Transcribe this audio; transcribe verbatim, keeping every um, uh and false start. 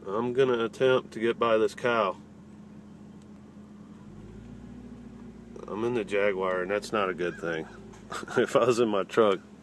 I'm gonna attempt to get by this cow. I'm in the Jaguar, and that's not a good thing. If I was in my truck,